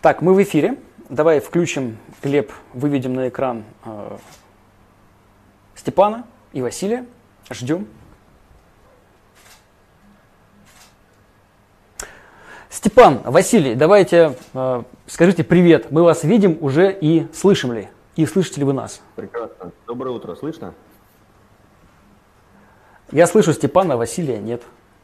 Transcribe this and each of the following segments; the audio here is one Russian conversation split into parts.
Так, мы в эфире. Давай включим, Глеб, выведем на экран Степана и Василия. Ждем. Степан, Василий, давайте скажите привет. Мы вас видим уже и слышим ли? И слышите ли вы нас? Прекрасно. Доброе утро. Слышно? Я слышу Степана, Василия нет.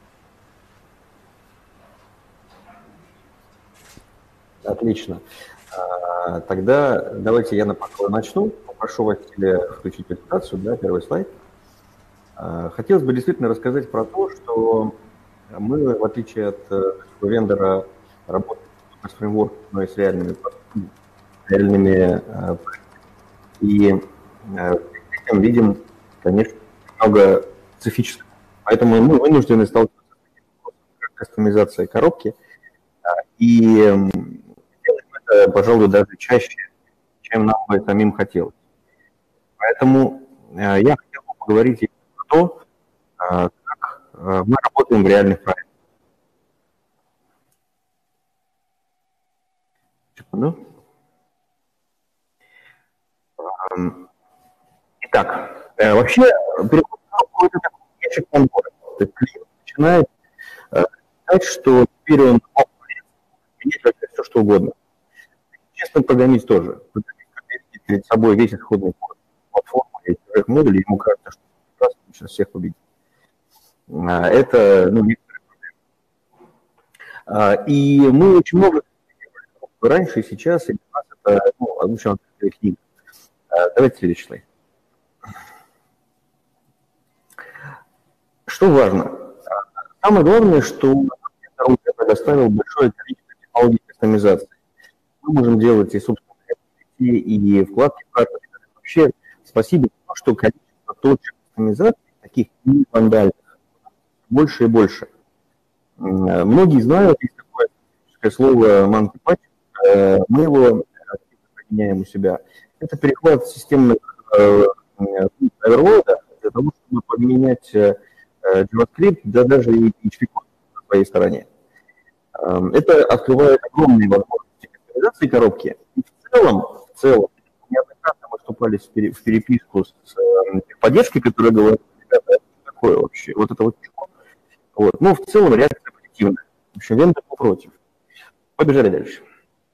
Отлично. Тогда давайте я начну. Попрошу Василия включить презентацию, да, первый слайд. Хотелось бы действительно рассказать про то, что мы, в отличие от вендора, работаем с фреймворком, но и с реальными и этим видим, конечно, много специфического. Поэтому мы вынуждены сталкиваться с кастомизацией коробки, и делаем это, пожалуй, даже чаще, чем нам бы самим хотелось. Поэтому я хотел бы поговорить про то, как мы работаем в реальных проектах. Секунду. Итак, вообще, переход в коробку – это такой ящик Пандоры. То есть клиент начинает считать, что теперь он мог менять вообще все, что угодно. Честно, программист тоже. Видит перед собой весь исходный код платформы и чужих модулей, ему кажется, что прекрасно сейчас всех победит. Это, некоторые проблемы. И мы очень много раньше и сейчас, и для нас это, обычно открытая книга. Давайте следующий слайд. Что важно? Самое главное, что я предоставил большое количество технологий кастомизации. Мы можем делать и собственные и вкладки в карту. Вообще, спасибо за то, что количество точек кастомизации, таких не вандальных, больше и больше. Многие знают, есть такое слово monkey patch, мы его применяем у себя. Это перехват системных оверлода для того, чтобы поменять JavaScript, да даже и PHP на своей стороне. Это открывает огромные возможности кастомизации коробки. И в целом, неоднократно мы вступали в переписку с поддержкой, которая говорит, ребята, это такое вообще, вот это вот чего. Вот. Но в целом реакция позитивная. В общем, вендор был против. Побежали дальше.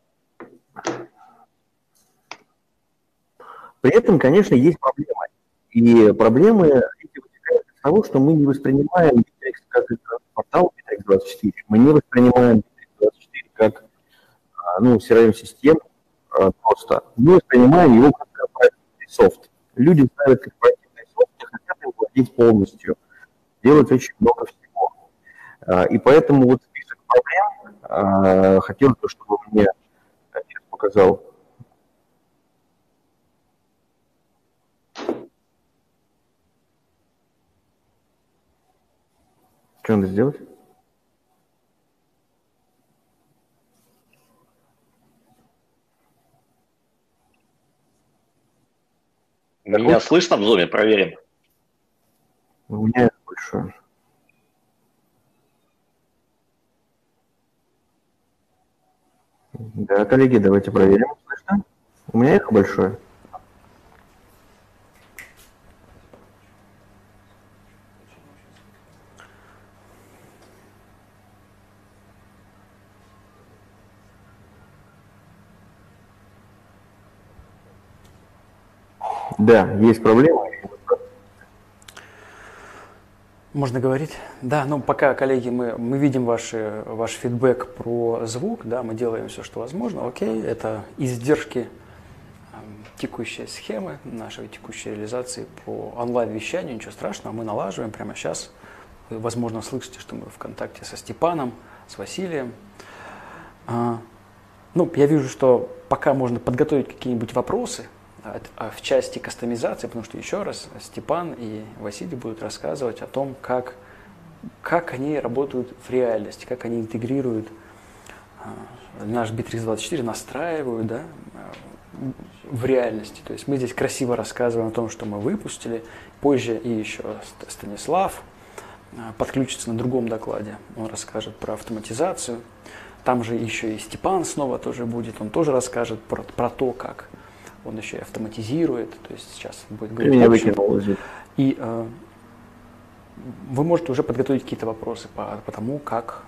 При этом, конечно, есть проблемы. И проблемы эти вытекают из того, что мы не воспринимаем Bittrex как портал Bittrex24. Мы не воспринимаем Bittrex24 как CRM-систему просто. Мы воспринимаем его как корпоративный софт. Люди ставят корпоративный софт и хотят им владеть полностью. Делать очень много всего. И поэтому вот список проблем хотелось бы, чтобы мне отец показал. Что надо сделать? Меня слышно в зуме? Проверим. У меня большое. Да, коллеги, давайте проверим. Слышно? У меня эхо большое. Да, есть проблема. Можно говорить? Да, пока, коллеги, мы видим ваш фидбэк про звук, да, мы делаем все, что возможно, окей, это издержки текущей схемы, нашей текущей реализации по онлайн-вещанию, ничего страшного, мы налаживаем прямо сейчас. Вы, возможно, слышите, что мы в контакте со Степаном, с Василием. Я вижу, что пока можно подготовить какие-нибудь вопросы в части кастомизации, потому что, еще раз, Степан и Василий будут рассказывать о том, как они работают в реальности, как они интегрируют наш Bittrex24, настраивают, да, в реальности. То есть мы здесь красиво рассказываем о том, что мы выпустили. Позже и еще Станислав подключится на другом докладе. Он расскажет про автоматизацию. Там же еще и Степан снова тоже будет, он тоже расскажет про то, как он еще и автоматизирует, то есть сейчас будет говорить Меня в общем. выкинул. И вы можете уже подготовить какие-то вопросы по тому,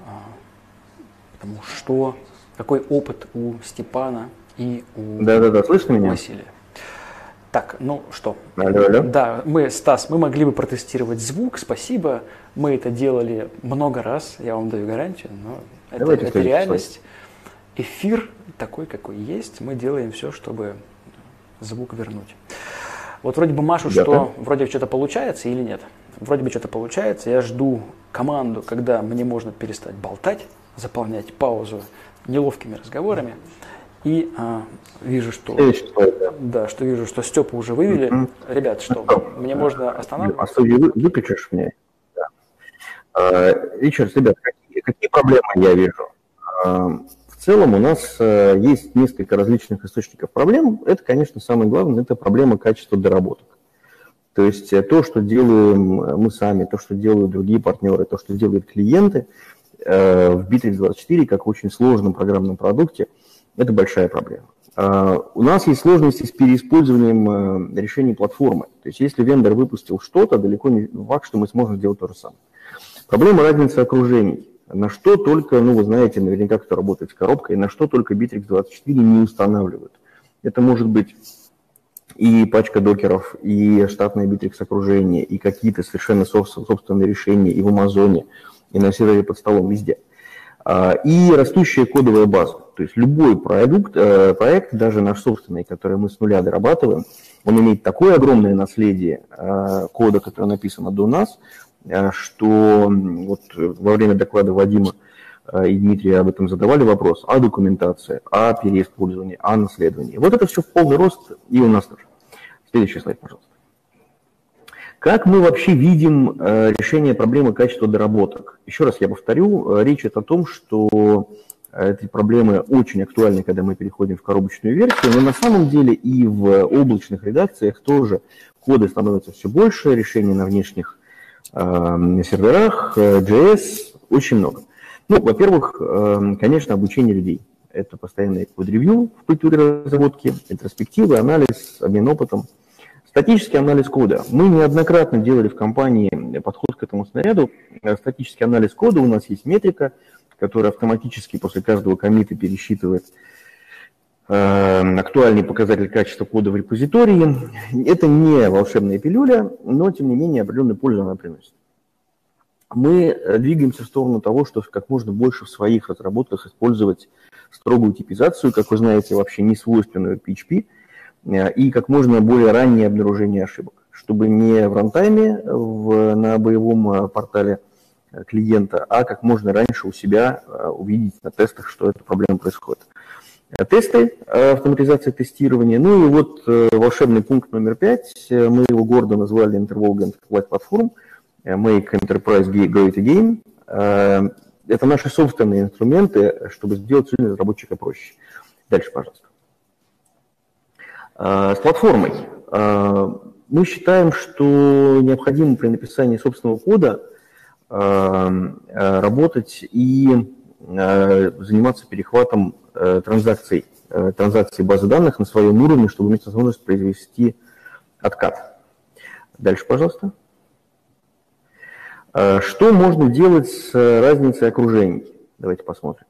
какой опыт у Степана и у Да, слышно меня? Василия. Так, ну что? Алло. Да, Стас, мы могли бы протестировать звук, спасибо. Мы это делали много раз, я вам даю гарантию, но это реальность. Эфир такой, какой есть, мы делаем все, чтобы звук вернуть. Вот вроде бы Машу, что вроде что-то получается или нет. Вроде бы что-то получается, я жду команду, когда мне можно перестать болтать, заполнять паузу неловкими разговорами. И вижу, что Степу уже вывели. Ребят, что, мне можно останавливать? А студию выключишь мне? Да. Ричард, ребят, какие проблемы я вижу? В целом у нас есть несколько различных источников проблем. Это, конечно, самое главное, это проблема качества доработок. То есть то, что делаем мы сами, то, что делают другие партнеры, то, что делают клиенты в Bittrex24, как в очень сложном программном продукте, это большая проблема. У нас есть сложности с переиспользованием решений платформы. То есть если вендор выпустил что-то, далеко не факт, что мы сможем сделать то же самое. Проблема разницы окружений. На что только, вы знаете, наверняка кто работает с коробкой, на что только Bittrex24 не устанавливают. Это может быть и пачка докеров, и штатное Bittrex окружение, и какие-то совершенно собственные решения и в Амазоне, и на сервере под столом, везде. И растущая кодовая база. То есть любой проект, даже наш собственный, который мы с нуля дорабатываем, он имеет такое огромное наследие кода, которое написано до нас, что вот во время доклада Вадима и Дмитрия об этом задавали вопрос о документации, о переиспользовании, о наследовании. Вот это все в полный рост и у нас тоже. Следующий слайд, пожалуйста. Как мы вообще видим решение проблемы качества доработок? Еще раз я повторю, речь идет о том, что эти проблемы очень актуальны, когда мы переходим в коробочную версию, но на самом деле и в облачных редакциях тоже коды становятся все больше, решений на внешних серверах, JS, очень много. Во-первых, конечно, обучение людей. Это постоянный код-ревью в культуре разработки, ретроспективы, анализ, обмен опытом. Статический анализ кода. Мы неоднократно делали в компании подход к этому снаряду. Статический анализ кода, у нас есть метрика, которая автоматически после каждого коммита пересчитывает актуальный показатель качества кода в репозитории. Это не волшебная пилюля, но, тем не менее, определенную пользу она приносит. Мы двигаемся в сторону того, что как можно больше в своих разработках использовать строгую типизацию, как вы знаете, вообще не свойственную PHP, и как можно более раннее обнаружение ошибок, чтобы не в рантайме на боевом портале клиента, а как можно раньше у себя увидеть на тестах, что эта проблема происходит. Тесты, автоматизация тестирования. Ну и вот волшебный пункт номер 5, мы его гордо назвали Intervolg Enterprise Platform, Make Enterprise Great Again. Это наши собственные инструменты, чтобы сделать жизнь разработчика проще. Дальше, пожалуйста. С платформой. Мы считаем, что необходимо при написании собственного кода работать и заниматься перехватом транзакций базы данных на своем уровне, чтобы иметь возможность произвести откат. Дальше, пожалуйста. Что можно делать с разницей окружений? Давайте посмотрим.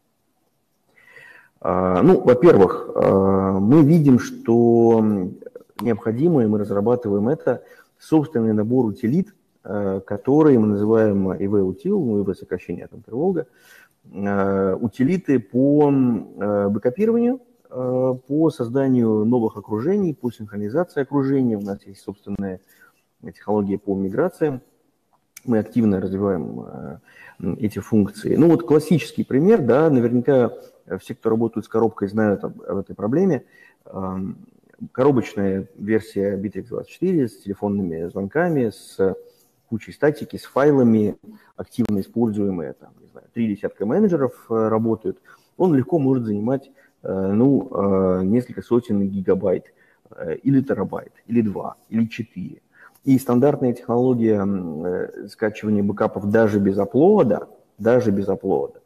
Во-первых, мы видим, что необходимо, и мы разрабатываем это, собственный набор утилит, который мы называем EV-утил, EV сокращение от Intervolg, утилиты по бэкапированию, по созданию новых окружений, по синхронизации окружений. У нас есть собственная технология по миграциям. Мы активно развиваем эти функции. Классический пример, да, наверняка все, кто работает с коробкой, знают об этой проблеме. Коробочная версия Bittrex24 с телефонными звонками, с кучей статики, с файлами, активно используемые, 3 десятка менеджеров работают. Он легко может занимать несколько сотен гигабайт, или терабайт, или 2, или 4. И стандартная технология скачивания бэкапов даже без аплода,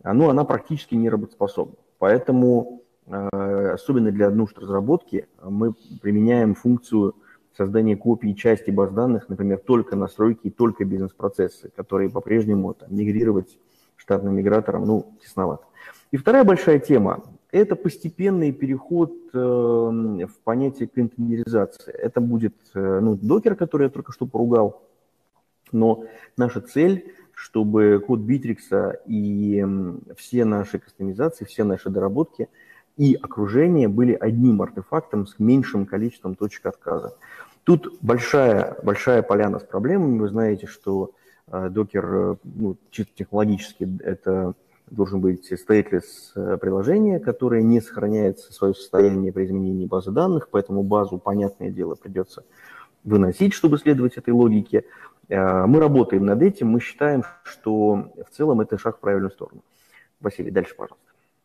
она практически не работоспособна. Поэтому, особенно для нужд разработки, мы применяем функцию создания копий части баз данных, например, только настройки и только бизнес-процессы, которые по-прежнему мигрировать штатным мигратором, тесновато. И вторая большая тема – это постепенный переход в понятие контейнеризации. Это будет докер, который я только что поругал, но наша цель, чтобы код Bittrex и все наши кастомизации, все наши доработки и окружение были одним артефактом с меньшим количеством точек отказа. Тут большая поляна с проблемами. Вы знаете, что докер, чисто технологически, это должен быть stateless приложение, которое не сохраняет свое состояние при изменении базы данных, поэтому базу, понятное дело, придется выносить, чтобы следовать этой логике. Мы работаем над этим, мы считаем, что в целом это шаг в правильную сторону. Василий, дальше, пожалуйста.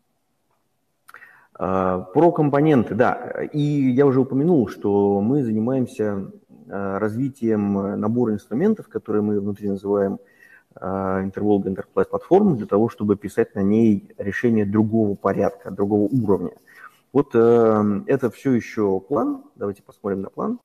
Про компоненты, да, и я уже упомянул, что мы занимаемся развитием набора инструментов, которые мы внутри называем Intervolga Enterprise Platform, для того, чтобы писать на ней решения другого порядка, другого уровня. Вот это все еще план, давайте посмотрим на план.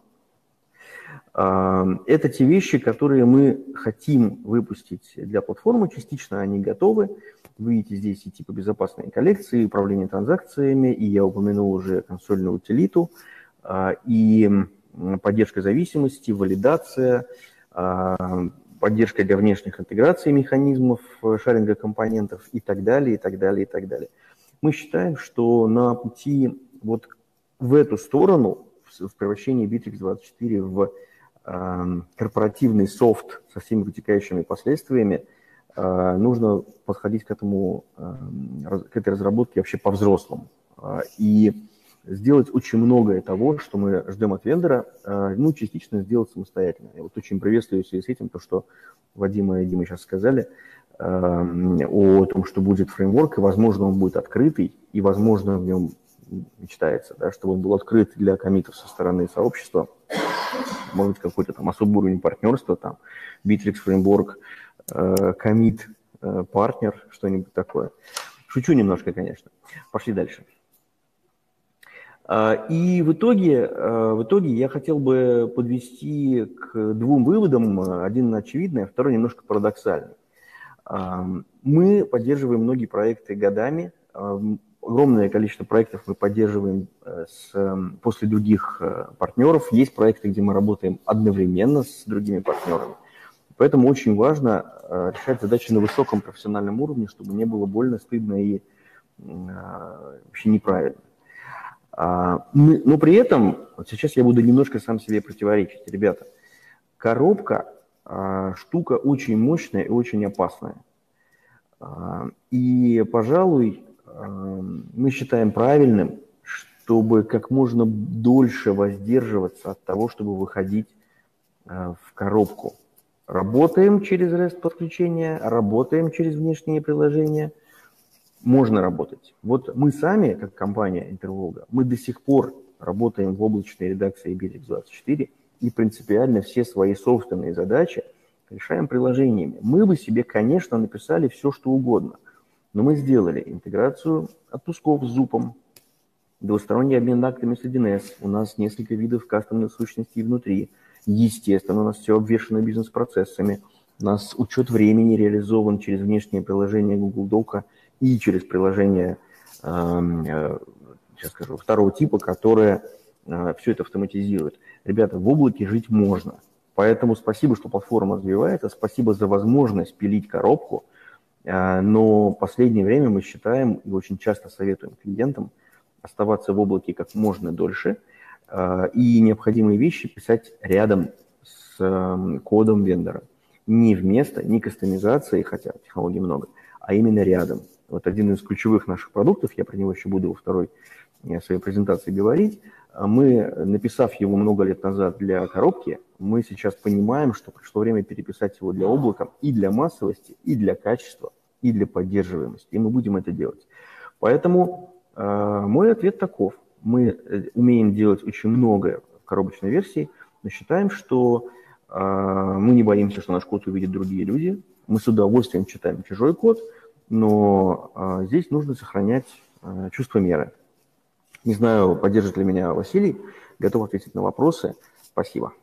Это те вещи, которые мы хотим выпустить для платформы, частично они готовы. Вы видите здесь и типы безопасной коллекции, управление транзакциями, и я упомянул уже консольную утилиту, и поддержка зависимости, валидация, поддержка для внешних интеграций механизмов шаринга компонентов и так далее, и так далее, и так далее. Мы считаем, что на пути вот в эту сторону, в превращении Bittrex24 в корпоративный софт со всеми вытекающими последствиями, нужно подходить к этой разработке вообще по-взрослому. И сделать очень многое того, что мы ждем от вендора, частично сделать самостоятельно. Я вот очень приветствую в связи с этим то, что Вадима и Дима сейчас сказали о том, что будет фреймворк, и, возможно, он будет открытый, и, возможно, в нем мечтается, да, чтобы он был открыт для коммитов со стороны сообщества, может быть, какой-то там особый уровень партнерства, там, Bittrex фреймворк, коммит, партнер, что-нибудь такое. Шучу немножко, конечно. Пошли дальше. И в итоге я хотел бы подвести к двум выводам. Один очевидный, а второй немножко парадоксальный. Мы поддерживаем многие проекты годами. Огромное количество проектов мы поддерживаем после других партнеров. Есть проекты, где мы работаем одновременно с другими партнерами. Поэтому очень важно решать задачи на высоком профессиональном уровне, чтобы не было больно, стыдно и вообще неправильно. Но при этом, вот сейчас я буду немножко сам себе противоречить. Ребята, коробка штука очень мощная и очень опасная. И, пожалуй, мы считаем правильным, чтобы как можно дольше воздерживаться от того, чтобы выходить в коробку. Работаем через REST-подключение, работаем через внешние приложения. Можно работать. Вот мы сами, как компания Intervolga, мы до сих пор работаем в облачной редакции Bittrex24 и принципиально все свои собственные задачи решаем приложениями. Мы бы себе, конечно, написали все, что угодно, но мы сделали интеграцию отпусков с зупом, двусторонний обмен актами с 1С, у нас несколько видов кастомных сущностей внутри, естественно, у нас все обвешано бизнес-процессами, у нас учет времени реализован через внешнее приложение Google Doc и через приложение, сейчас скажу, второго типа, которое все это автоматизирует. Ребята, в облаке жить можно. Поэтому спасибо, что платформа развивается, спасибо за возможность пилить коробку, но в последнее время мы считаем и очень часто советуем клиентам оставаться в облаке как можно дольше и необходимые вещи писать рядом с кодом вендора. Не вместо, не кастомизации, хотя технологий много, а именно рядом. Вот один из ключевых наших продуктов, я про него еще буду во второй своей презентации говорить, мы, написав его много лет назад для коробки, мы сейчас понимаем, что пришло время переписать его для облака и для массовости, и для качества, и для поддерживаемости. И мы будем это делать. Поэтому мой ответ таков. Мы умеем делать очень многое в коробочной версии, но считаем, что мы не боимся, что наш код увидят другие люди. Мы с удовольствием читаем чужой код, но здесь нужно сохранять чувство меры. Не знаю, поддержит ли меня Василий, готов ответить на вопросы. Спасибо.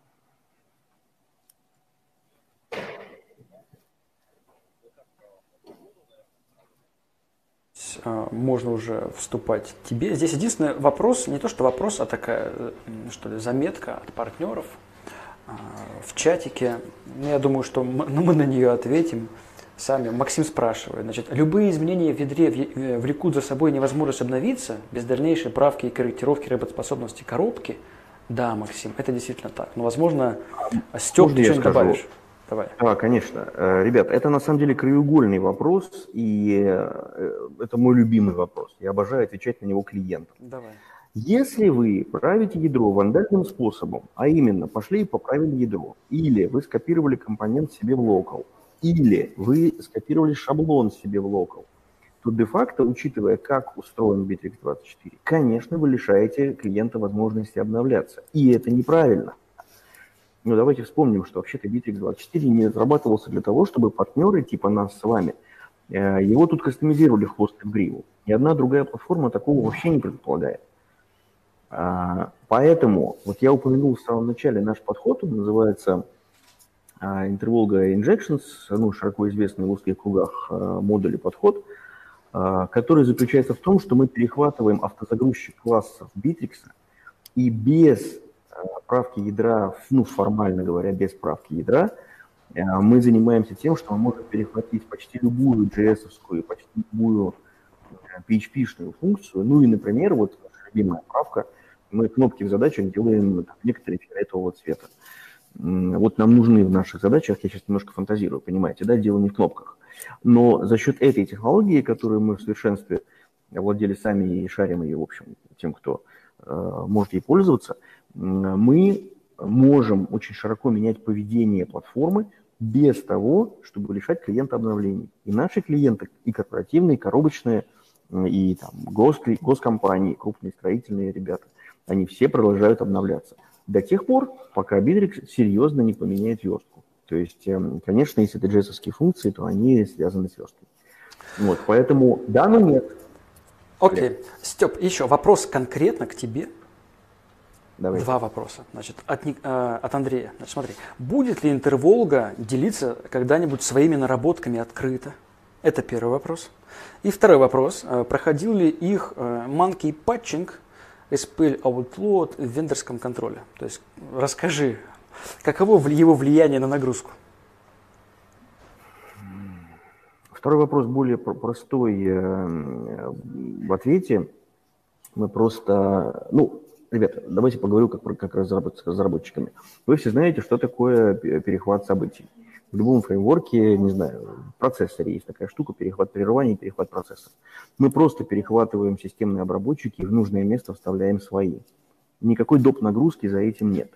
Можно уже вступать тебе. Здесь единственный вопрос, не то что вопрос, а такая, что ли, заметка от партнеров в чатике. Я думаю, что мы на нее ответим сами. Максим спрашивает, значит, любые изменения в ядре влекут за собой невозможность обновиться без дальнейшей правки и корректировки работоспособности коробки? Да, Максим, это действительно так. Но, возможно, Степ, ты что-нибудь добавишь? Давай. Да, конечно. Ребят, это на самом деле краеугольный вопрос, и это мой любимый вопрос. Я обожаю отвечать на него клиентам. Давай. Если вы правите ядро вандальным способом, а именно пошли и поправили ядро, или вы скопировали компонент себе в локал, или вы скопировали шаблон себе в локал, то де-факто, учитывая, как устроен Bittrex24, конечно, вы лишаете клиента возможности обновляться. И это неправильно. Но давайте вспомним, что вообще-то Bittrex24 не разрабатывался для того, чтобы партнеры типа нас с вами его тут кастомизировали в хвост и в гриву. Ни одна другая платформа такого вообще не предполагает. Поэтому, вот я упомянул в самом начале наш подход, он называется Intervolga Injections, ну, широко известный в узких кругах модуль и подход, который заключается в том, что мы перехватываем автозагрузчик классов Bittrex и без правки ядра, ну, формально говоря, без правки ядра, мы занимаемся тем, что мы можем перехватить почти любую JS-овскую, почти любую PHP-шную функцию. Ну и, например, вот наша любимая правка, мы кнопки в задачах делаем некоторые фиолетового цвета. Вот нам нужны в наших задачах, я сейчас немножко фантазирую, понимаете, да, дело не в кнопках. Но за счет этой технологии, которую мы в совершенстве овладели сами и шарим ее, в общем, тем, кто может ей пользоваться, мы можем очень широко менять поведение платформы без того, чтобы лишать клиента обновлений. И наши клиенты, и корпоративные, и коробочные, и там, госкомпании, крупные строительные ребята, они все продолжают обновляться. До тех пор, пока Bittrex серьезно не поменяет верстку. То есть, конечно, если это JS-овские функции, то они связаны с версткой. Вот, поэтому да, но нет. Окей. Степ, еще вопрос конкретно к тебе. Давай. Два вопроса. Значит, от Андрея. Значит, смотри, будет ли Интерволга делиться когда-нибудь своими наработками открыто? Это первый вопрос. И второй вопрос. Проходил ли их monkey patching SPL Outload в вендорском контроле? То есть расскажи, каково его влияние на нагрузку? Второй вопрос более простой в ответе. Мы просто, ну, ребята, давайте поговорю как разработать с разработчиками. Вы все знаете, что такое перехват событий. В любом фреймворке, не знаю, в процессоре есть такая штука, перехват прерывания и перехват процесса. Мы просто перехватываем системные обработчики и в нужное место вставляем свои. Никакой доп. Нагрузки за этим нет.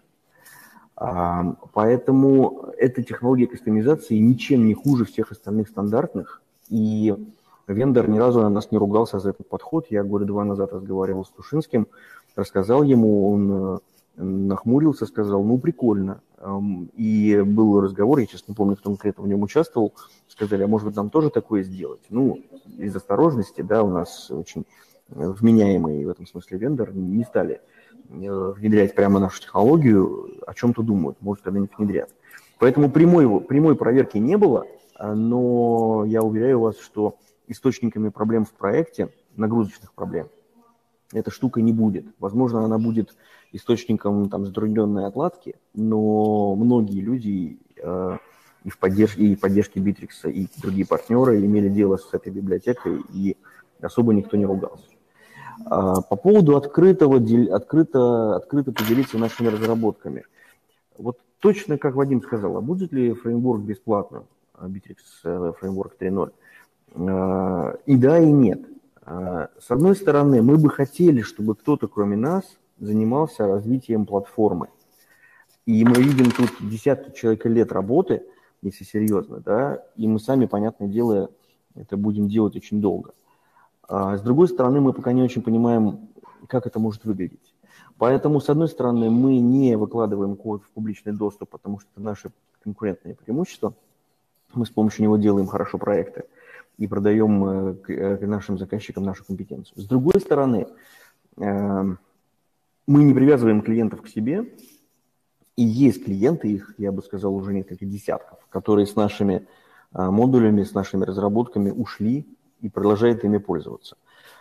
Поэтому эта технология кастомизации ничем не хуже всех остальных стандартных. И вендор ни разу на нас не ругался за этот подход. Я года 2 назад разговаривал с Тушинским, рассказал ему, он нахмурился, сказал, ну, прикольно. И был разговор, я сейчас не помню, кто конкретно в нем участвовал, сказали, а может быть, нам тоже такое сделать? Ну, из осторожности, да, у нас очень вменяемый в этом смысле вендор, не стали внедрять прямо нашу технологию, о чем-то думают, может, когда-нибудь внедрят. Поэтому прямой проверки не было, но я уверяю вас, что источниками проблем в проекте, нагрузочных проблем, эта штука не будет. Возможно, она будет источником там, затрудненной отладки, но многие люди и в поддержке Bittrex, и другие партнеры имели дело с этой библиотекой, и особо никто не ругался. По поводу открыто поделиться нашими разработками. Вот точно как Вадим сказал, а будет ли фреймворк бесплатным, Bittrex фреймворк 3.0? И да, и нет. С одной стороны, мы бы хотели, чтобы кто-то, кроме нас, занимался развитием платформы. И мы видим тут десятки человек лет работы, если серьезно, да, и мы сами, понятное дело, это будем делать очень долго. С другой стороны, мы пока не очень понимаем, как это может выглядеть. Поэтому, с одной стороны, мы не выкладываем код в публичный доступ, потому что это наше конкурентное преимущество. Мы с помощью него делаем хорошо проекты. и продаем к нашим заказчикам нашу компетенцию. С другой стороны, мы не привязываем клиентов к себе, и есть клиенты, их, я бы сказал, уже несколько десятков, которые с нашими модулями, с нашими разработками ушли и продолжают ими пользоваться.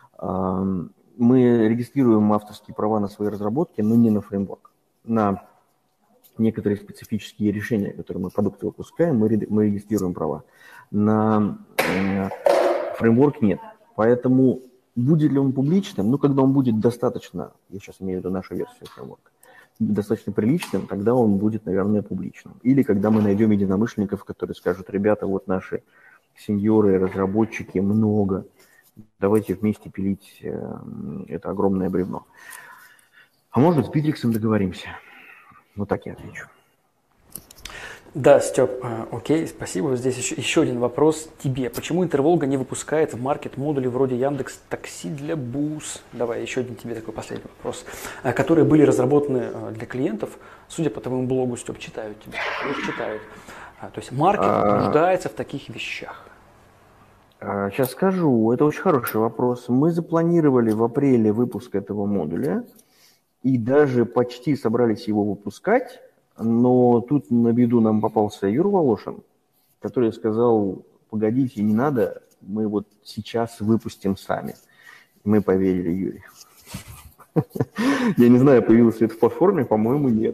Мы регистрируем авторские права на свои разработки, но не на фреймворк. На некоторые специфические решения, которые мы продукты выпускаем, мы регистрируем права. На фреймворк нет. Поэтому будет ли он публичным? Ну, когда он будет достаточно, я сейчас имею в виду нашу версию фреймворка, достаточно приличным, тогда он будет, наверное, публичным. Или когда мы найдем единомышленников, которые скажут: ребята, вот наши сеньоры, разработчики, много, давайте вместе пилить это огромное бревно. А может, с Битриксом договоримся. Вот так я отвечу. Да, Степ, окей, спасибо. Здесь еще один вопрос тебе. Почему Интерволга не выпускает в маркет модули вроде Яндекс Такси для БУС? Давай, еще один тебе такой последний вопрос. Которые были разработаны для клиентов, судя по твоему блогу, Степ, читают тебя. Их читают. То есть маркет нуждается в таких вещах. Сейчас скажу, это очень хороший вопрос. Мы запланировали в апреле выпуск этого модуля и даже почти собрались его выпускать, но тут на беду нам попался Юра Волошин, который сказал: погодите, не надо, мы вот сейчас выпустим сами. И мы поверили Юре. Я не знаю, появился это в платформе, по-моему, нет.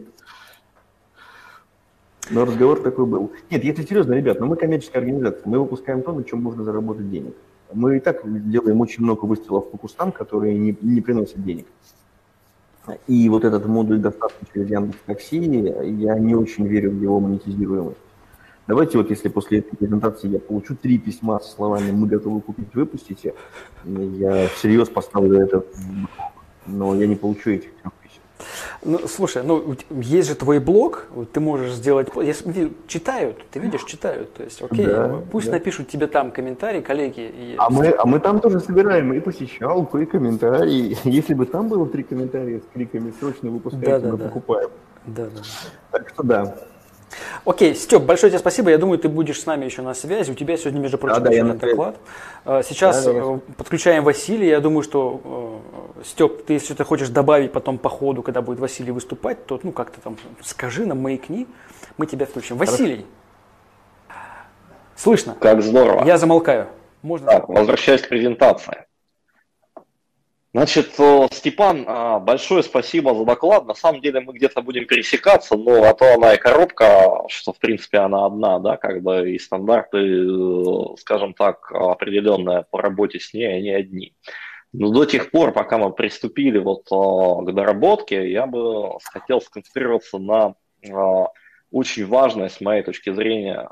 Но разговор такой был. Нет, если серьезно, ребят, мы коммерческая организация, мы выпускаем то, на чем можно заработать денег. Мы и так делаем очень много выстрелов по кустам, которые не приносят денег. И вот этот модуль доставки через Яндекс.Такси, я не очень верю в его монетизируемость. Давайте вот, если после этой презентации я получу 3 письма со словами «мы готовы купить, выпустите», я всерьез поставлю это, но я не получу этих 3 писем. Ну, слушай, есть же твой блог, ты можешь сделать... Я смотрю, читают, ты видишь, читают. То есть, окей, да, пусть напишут тебе там комментарии, коллеги. А мы там тоже собираем и посещалку, и комментарии. Если бы там было 3 комментария с кликами «срочно выпускайте, мы покупаем». Да. Так что да. Окей, Степ, большое тебе спасибо. Я думаю, ты будешь с нами еще на связи. У тебя сегодня, между прочим, доклад. Сейчас подключаем Василия. Я думаю, что, Степ, ты, если ты хочешь добавить потом по ходу, когда будет Василий выступать, то как-то там скажи нам, маякни, мы тебя включим. Василий, слышно? Как здорово. Я замолкаю. Можно? Так, возвращаясь к презентации. Значит, Степан, большое спасибо за доклад. На самом деле мы где-то будем пересекаться, но а то она и коробка, что в принципе она одна, да, как бы и стандарты, скажем так, определенные по работе с ней, они одни. Но до тех пор, пока мы приступили вот к доработке, я бы хотел сконцентрироваться на очень важной, с моей точки зрения,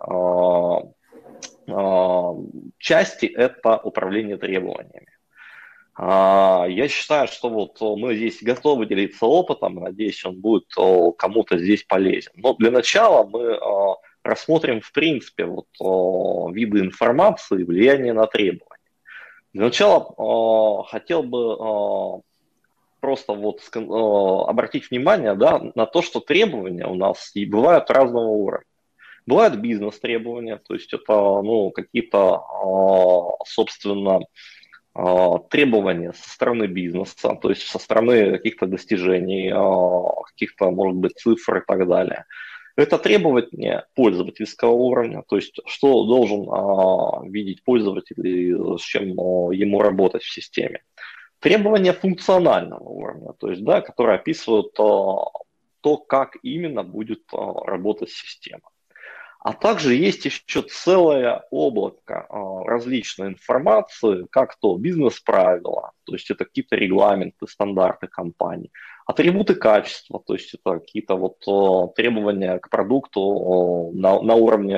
части – это управление требованиями. Я считаю, что вот мы здесь готовы делиться опытом, надеюсь, он будет кому-то здесь полезен. Но для начала мы рассмотрим, в принципе, вот виды информации и влияние на требования. Для начала хотел бы просто вот обратить внимание, да, на то, что требования у нас и бывают разного уровня. Бывают бизнес-требования, то есть это какие-то, собственно, требования со стороны бизнеса, то есть со стороны каких-то достижений, каких-то, может быть, цифр и так далее. Это требования пользовательского уровня, то есть что должен видеть пользователь и с чем ему работать в системе. Требования функционального уровня, то есть, да, которые описывают то, как именно будет работать система. А также есть еще целое облако различной информации, как то бизнес-правила, то есть это какие-то регламенты, стандарты компании, атрибуты качества, то есть это какие-то вот требования к продукту на уровне,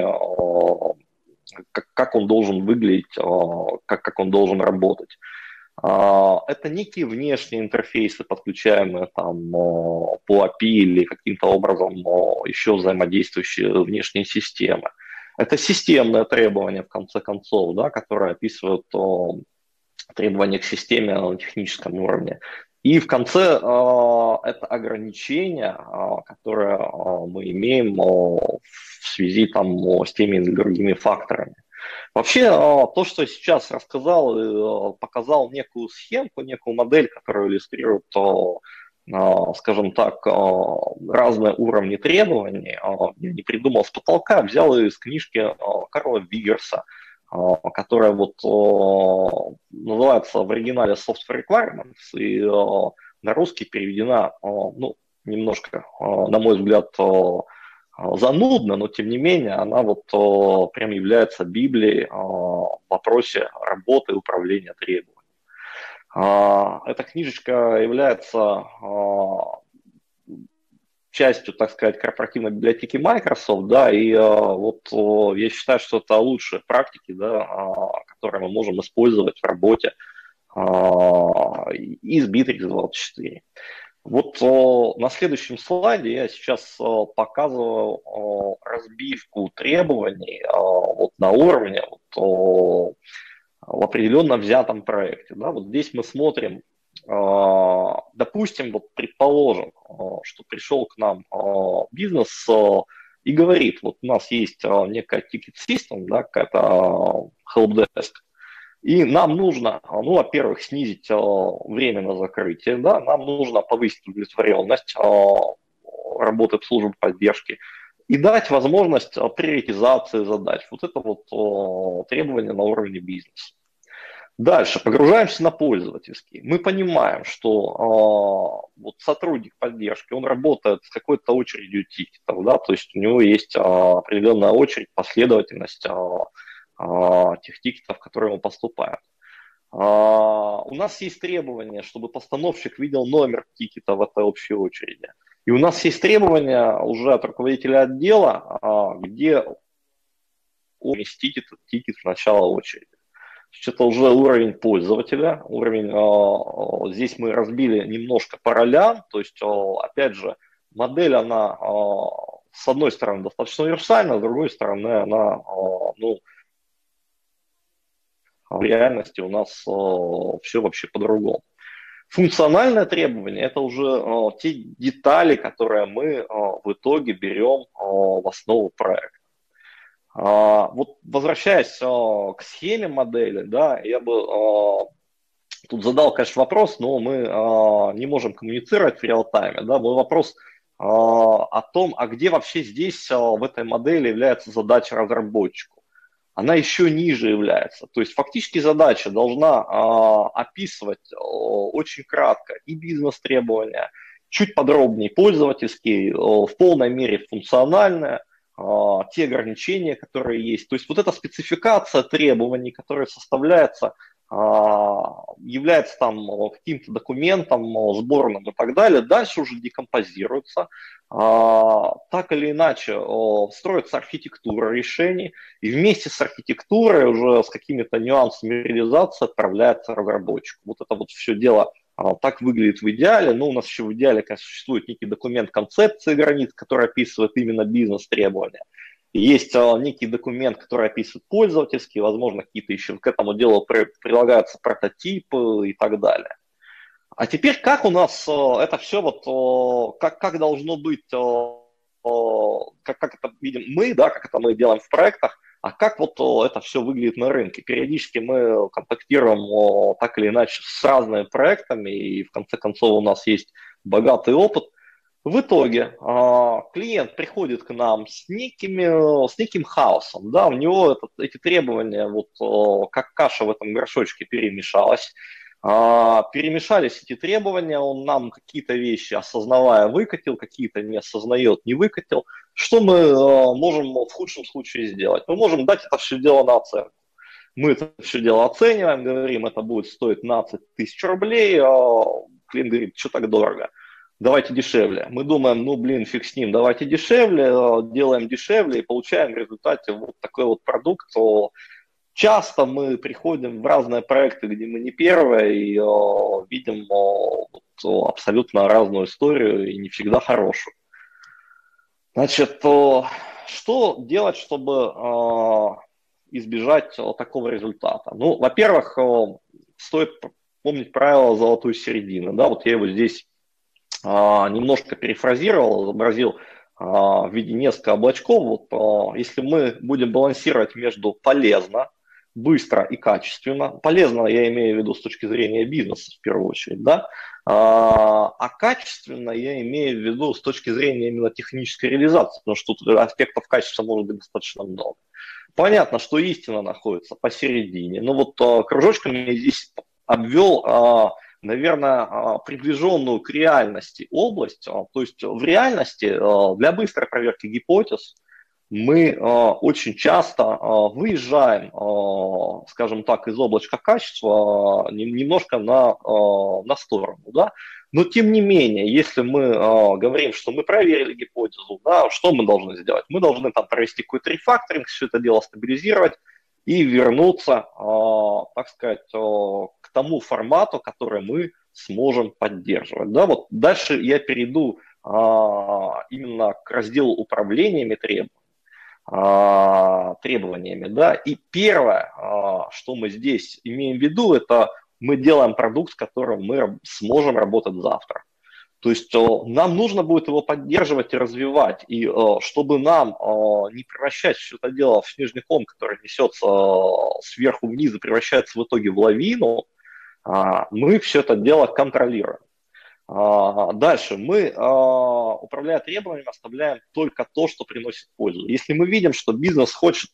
как он должен выглядеть, как он должен работать. Это некие внешние интерфейсы, подключаемые там по API или каким-то образом еще взаимодействующие внешние системы. Это системное требование, в конце концов, да, которое описывает требования к системе на техническом уровне. И в конце это ограничения, которые мы имеем в связи там, с теми или другими факторами. Вообще, то, что я сейчас рассказал, показал некую схемку, некую модель, которая иллюстрирует, скажем так, разные уровни требований. Я не придумал с потолка, взял из книжки Карла Виггерса, которая вот называется в оригинале Software Requirements и на русский переведена, ну, немножко, на мой взгляд, занудно, но тем не менее она вот прям является Библией в вопросе работы и управления требованиями. Эта книжечка является частью, так сказать, корпоративной библиотеки Microsoft, да, и вот я считаю, что это лучшие практики, да, которые мы можем использовать в работе из Bittrex24. Вот на следующем слайде я сейчас показываю разбивку требований вот на уровне вот, в определенно взятом проекте. Да? Вот здесь мы смотрим, допустим, вот предположим, что пришел к нам бизнес и говорит, вот у нас есть некая ticket system, да, какая-то helpdesk, и нам нужно, ну, во-первых, снизить время на закрытие, да, нам нужно повысить удовлетворенность работы службы поддержки и дать возможность приоритизации задач. Вот это вот требование на уровне бизнеса. Дальше погружаемся на пользовательский. Мы понимаем, что вот сотрудник поддержки, он работает с какой-то очередью тикетов, да, то есть у него есть определенная очередь, последовательность тех тикетов, которые ему поступают. У нас есть требования, чтобы постановщик видел номер тикета в этой общей очереди. И у нас есть требования уже от руководителя отдела, где уместить этот тикет в начало очереди. Это уже уровень пользователя, уровень, здесь мы разбили немножко по ролям, то есть, опять же, модель, она с одной стороны достаточно универсальна, с другой стороны, она, ну, в реальности у нас все вообще по-другому. Функциональное требование – это уже те детали, которые мы в итоге берем в основу проекта. Вот возвращаясь к схеме модели, да, я бы тут задал, конечно, вопрос, но мы не можем коммуницировать в реал-тайме. Да, был вопрос о том, а где вообще здесь в этой модели является задача разработчику. Она еще ниже является. То есть фактически задача должна описывать очень кратко и бизнес-требования, чуть подробнее пользовательские, в полной мере функциональные, те ограничения, которые есть. То есть вот эта спецификация требований, которая составляется, является там каким-то документом сборным и так далее, дальше уже декомпозируется, так или иначе строится архитектура решений, и вместе с архитектурой уже с какими-то нюансами реализации отправляется разработчику. Вот это вот все дело так выглядит в идеале, но у нас еще в идеале, конечно, существует некий документ концепции границ, который описывает именно бизнес-требования. Есть некий документ, который описывает пользовательские, возможно, какие-то еще к этому делу прилагаются прототипы и так далее. А теперь как у нас это все, вот, как должно быть, как это видим мы, да, как это мы делаем в проектах, а как вот это все выглядит на рынке. Периодически мы контактируем так или иначе с разными проектами, и в конце концов у нас есть богатый опыт. В итоге клиент приходит к нам с неким хаосом, да, у него эти требования, вот, как каша в этом горшочке перемешалась. Перемешались эти требования, он нам какие-то вещи, осознавая, выкатил, какие-то не осознает, не выкатил. Что мы можем в худшем случае сделать? Мы можем дать это все дело на оценку. Мы это все дело оцениваем, говорим, это будет стоить 15 тысяч рублей, клиент говорит, что так дорого, давайте дешевле. Мы думаем, ну блин, фиг с ним, давайте дешевле, делаем дешевле и получаем в результате вот такой вот продукт. Часто мы приходим в разные проекты, где мы не первые, и видим абсолютно разную историю, и не всегда хорошую. Значит, что делать, чтобы избежать такого результата? Ну, во-первых, стоит помнить правило золотой середины. Да? Вот я его здесь немножко перефразировал, изобразил в виде нескольких облачков. Вот, если мы будем балансировать между полезно быстро и качественно. Полезно, я имею в виду с точки зрения бизнеса в первую очередь, да, а качественно я имею в виду с точки зрения именно технической реализации, потому что тут аспектов качества может быть достаточно много. Понятно, что истина находится посередине, но вот кружочками я здесь обвел, наверное, приближенную к реальности область, то есть в реальности для быстрой проверки гипотез мы очень часто выезжаем, скажем так, из облачка качества немножко на сторону, да? Но тем не менее, если мы говорим, что мы проверили гипотезу, да, что мы должны сделать? Мы должны там провести какой-то рефакторинг, все это дело стабилизировать и вернуться, так сказать, к тому формату, который мы сможем поддерживать. Да? Вот дальше я перейду именно к разделу управлениями требованиями, да, и первое, что мы здесь имеем в виду, это мы делаем продукт, с которым мы сможем работать завтра. То есть нам нужно будет его поддерживать и развивать, и чтобы нам не превращать все это дело в снежный ком, который несется сверху вниз и превращается в итоге в лавину, мы все это дело контролируем. Дальше мы, управляя требованиями, оставляем только то, что приносит пользу. Если мы видим, что бизнес хочет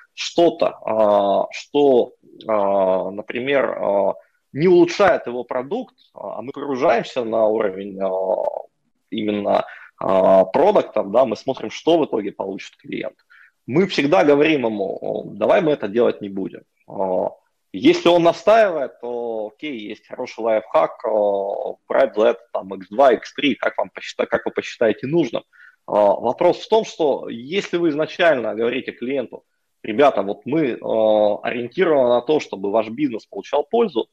что-то, что, например, не улучшает его продукт, а мы погружаемся на уровень именно продуктов, да, мы смотрим, что в итоге получит клиент. Мы всегда говорим ему, давай мы это делать не будем. Если он настаивает, то окей, есть хороший лайфхак, брать за это там X2, X3, как вы посчитаете нужным. Вопрос в том, что если вы изначально говорите клиенту, ребята, вот мы ориентированы на то, чтобы ваш бизнес получал пользу,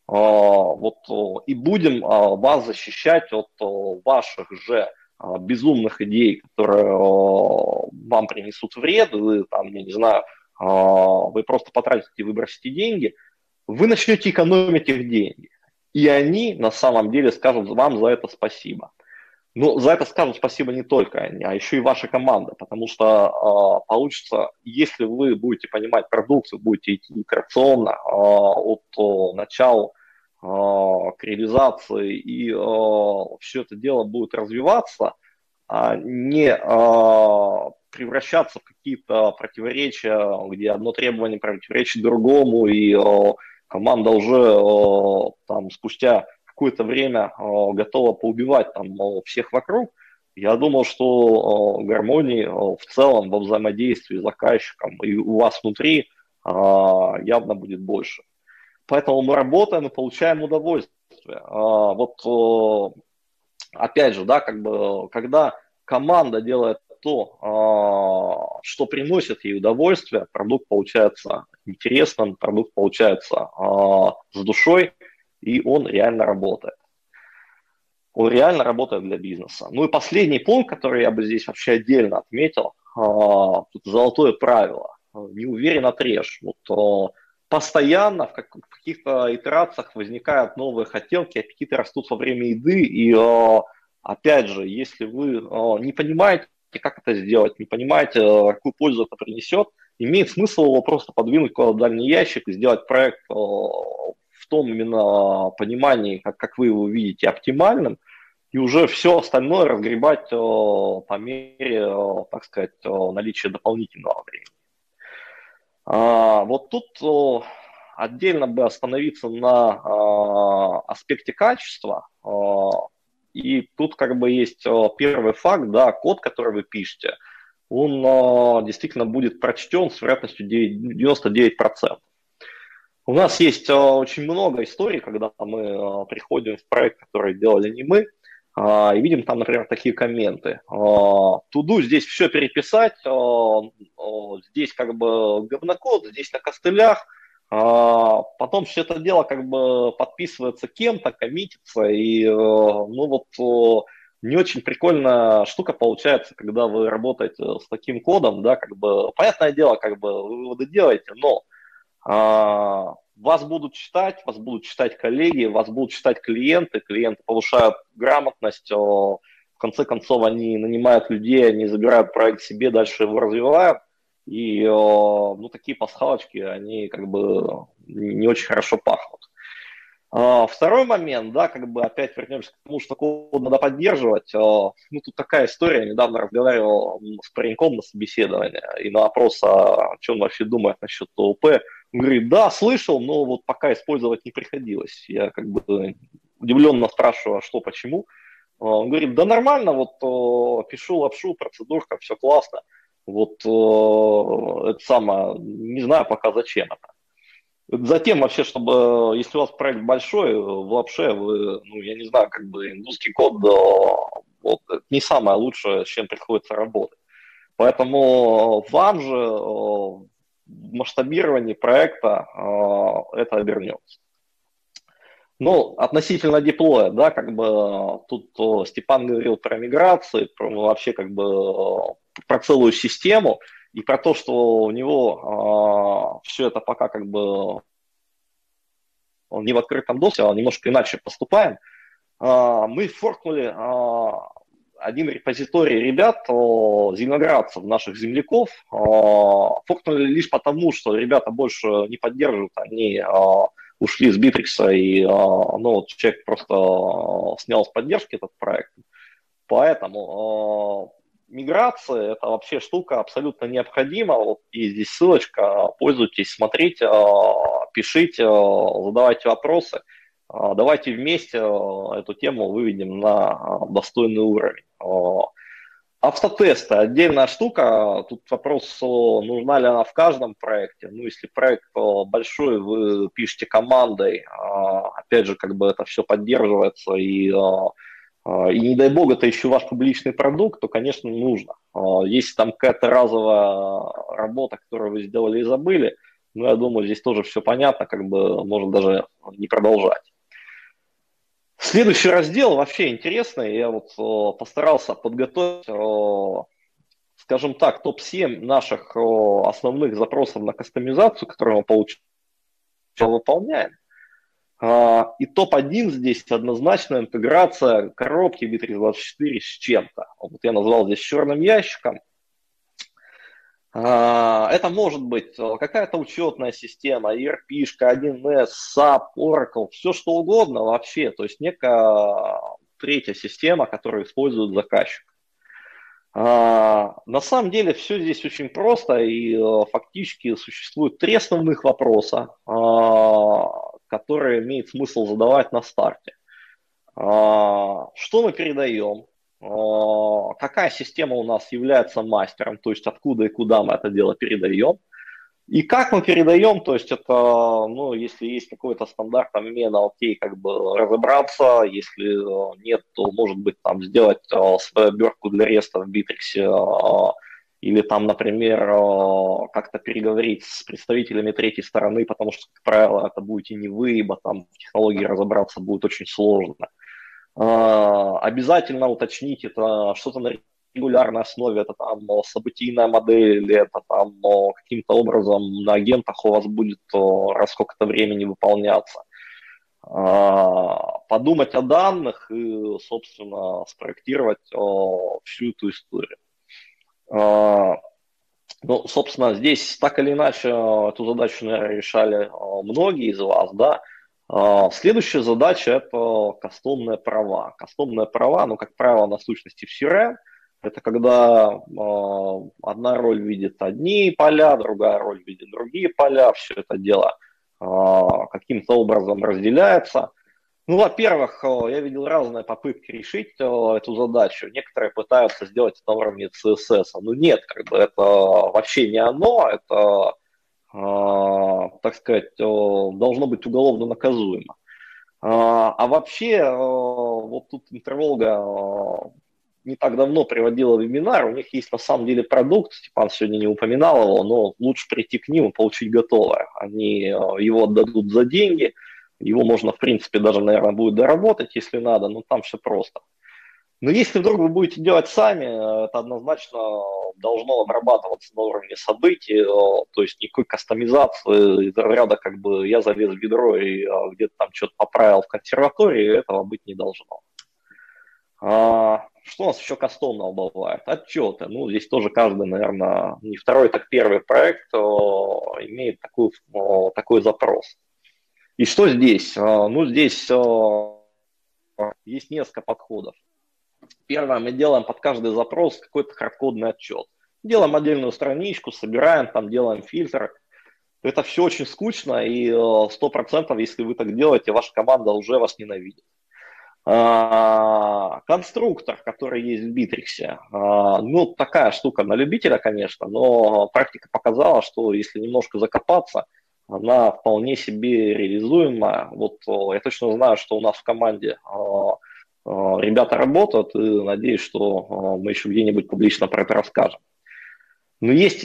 вот, и будем вас защищать от ваших же безумных идей, которые вам принесут вред, вы там, я не знаю, вы просто потратите и выбросите деньги, вы начнете экономить их деньги. И они на самом деле скажут вам за это спасибо. Но за это скажут спасибо не только они, а еще и ваша команда, потому что получится, если вы будете понимать продукцию, будете идти итерационно от начала к реализации, и все это дело будет развиваться, а не превращаться в какие-то противоречия, где одно требование противоречит другому, и команда уже там спустя какое-то время готова поубивать там всех вокруг. Я думал, что гармонии в целом во взаимодействии с заказчиком и у вас внутри явно будет больше. Поэтому мы работаем и получаем удовольствие. Вот опять же, да, как бы, когда команда делает то, что приносит ей удовольствие, продукт получается интересным, продукт получается с душой, и он реально работает. Он реально работает для бизнеса. Ну и последний пункт, который я бы здесь вообще отдельно отметил, тут золотое правило. Не уверен, отрежь. Вот, постоянно в каких-то итерациях возникают новые хотелки, аппетиты растут во время еды, и опять же, если вы не понимаете, как это сделать, не понимаете, какую пользу это принесет, имеет смысл его просто подвинуть куда-то в дальний ящик и сделать проект в том именно понимании, как вы его видите, оптимальным, и уже все остальное разгребать по мере, так сказать, наличия дополнительного времени. Вот тут отдельно бы остановиться на аспекте качества. И тут как бы есть первый факт, да, код, который вы пишете, он действительно будет прочтен с вероятностью 99%. У нас есть очень много историй, когда мы приходим в проект, который делали не мы, и видим там, например, такие комменты. Туду здесь все переписать, здесь как бы говнокод, здесь на костылях, потом все это дело как бы подписывается кем-то, коммитится, и ну вот не очень прикольная штука получается, когда вы работаете с таким кодом, да, как бы, понятное дело, как бы вы выводы делаете, но вас будут читать коллеги, вас будут читать клиенты повышают грамотность, в конце концов они нанимают людей, они забирают проект себе, дальше его развивают, и ну, такие пасхалочки, они как бы не очень хорошо пахнут. Второй момент, да, как бы опять вернемся к тому, что код надо поддерживать. Ну, тут такая история, недавно разговаривал с пареньком на собеседовании, и на вопрос, что он вообще думает насчет ООП, он говорит, да, слышал, но вот пока использовать не приходилось. Я как бы удивленно спрашиваю, а что, почему? Он говорит, да нормально, вот пишу лапшу, процедурка, все классно. Вот это самое, не знаю пока зачем это. Затем вообще, чтобы, если у вас проект большой, в лапше вы, ну, я не знаю, как бы индусский код, вот, это не самое лучшее, с чем приходится работать. Поэтому вам же в масштабировании проекта это обернется. Ну, относительно диплоя, да, как бы тут Степан говорил про миграции, про вообще как бы про целую систему и про то, что у него все это пока как бы он не в открытом доступе, а немножко иначе поступаем. Мы форкнули один репозиторий ребят, зеленоградцев, наших земляков, форкнули лишь потому, что ребята больше не поддерживают, они ушли с Битрикса, и ну, вот человек просто снял с поддержки этот проект. Поэтому миграция – это вообще штука абсолютно необходима. Вот есть здесь ссылочка, пользуйтесь, смотрите, пишите, задавайте вопросы. Давайте вместе эту тему выведем на достойный уровень. Автотесты – отдельная штука. Тут вопрос, нужна ли она в каждом проекте. Ну, если проект большой, вы пишете командой, опять же, как бы это все поддерживается, и не дай бог, это еще ваш публичный продукт, то, конечно, нужно. Если там какая-то разовая работа, которую вы сделали и забыли, ну, я думаю, здесь тоже все понятно, как бы можно даже не продолжать. Следующий раздел вообще интересный. Я вот постарался подготовить, скажем так, топ-7 наших основных запросов на кастомизацию, которые мы получили, выполняем. И топ-1 здесь однозначно интеграция коробки Bittrex24 с чем-то. Вот я назвал здесь черным ящиком. Это может быть какая-то учетная система, ERP-шка, 1С, SAP, Oracle, все что угодно вообще. То есть некая третья система, которую использует заказчик. На самом деле все здесь очень просто, и фактически существует 3 основных вопроса, которые имеет смысл задавать на старте. Что мы передаем? Какая система у нас является мастером, то есть откуда и куда мы это дело передаем, и как мы передаем, то есть это, ну, если есть какой-то стандарт обмена, окей, как бы разобраться, если нет, то, может быть, там сделать свою обертку для реста в Bittrex, или там, например, как-то переговорить с представителями третьей стороны, потому что, как правило, это будете не вы, ибо там в технологии разобраться будет очень сложно. Обязательно уточнить, это что-то на регулярной основе, это там событийная модель, или это там каким-то образом на агентах у вас будет раз сколько-то времени выполняться. Подумать о данных и, собственно, спроектировать всю эту историю. Ну, собственно, здесь так или иначе эту задачу, наверное, решали многие из вас, да. Следующая задача – это кастомные права. Кастомные права, ну, как правило, на сущности в CRM. Это когда одна роль видит одни поля, другая роль видит другие поля. Все это дело каким-то образом разделяется. Ну, во-первых, я видел разные попытки решить эту задачу. Некоторые пытаются сделать это на уровне CSS. Ну, нет, как бы это вообще не оно. Это так сказать, должно быть уголовно наказуемо. А вообще, вот тут Интерволга не так давно приводила вебинар, у них есть на самом деле продукт, Степан сегодня не упоминал его, но лучше прийти к ним и получить готовое. Они его отдадут за деньги, его можно, в принципе, даже, наверное, будет доработать, если надо, но там все просто. Но если вдруг вы будете делать сами, это однозначно должно обрабатываться на уровне событий, то есть никакой кастомизации из ряда, как бы я залез в ведро и где-то там что-то поправил в консерватории, этого быть не должно. Что у нас еще кастомного бывает? Отчеты. Ну, здесь тоже каждый, наверное, не второй, так первый проект имеет такой запрос. И что здесь? Ну, здесь есть несколько подходов. Первое, мы делаем под каждый запрос какой-то хардкодный отчет. Делаем отдельную страничку, собираем, там делаем фильтр. Это все очень скучно, и 100%, если вы так делаете, ваша команда уже вас ненавидит. Конструктор, который есть в Битриксе, ну, такая штука на любителя, конечно, но практика показала, что если немножко закопаться, она вполне себе реализуема. Вот я точно знаю, что у нас в команде ребята работают, и надеюсь, что мы еще где-нибудь публично про это расскажем. Но есть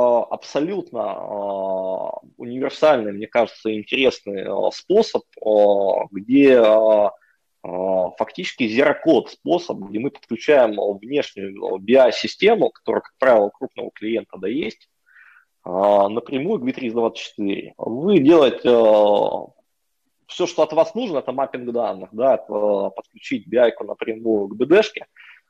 абсолютно универсальный, мне кажется, интересный способ, где фактически zero-code способ, где мы подключаем внешнюю BI-систему, которая, как правило, у крупного клиента есть, напрямую к Bittrex24. Вы делаете все, что от вас нужно, это маппинг данных, да, это подключить BI-ку напрямую к BD-шке